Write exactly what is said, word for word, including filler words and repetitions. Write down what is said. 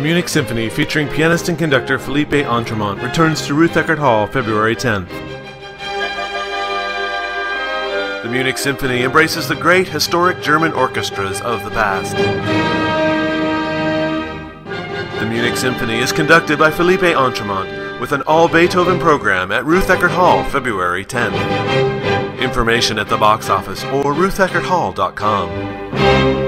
Munich Symphony featuring pianist and conductor Philippe Entremont returns to Ruth Eckerd Hall February tenth. The Munich Symphony embraces the great historic German orchestras of the past. The Munich Symphony is conducted by Philippe Entremont with an all-Beethoven program at Ruth Eckerd Hall February tenth. Information at the box office or ruth eckerd hall dot com.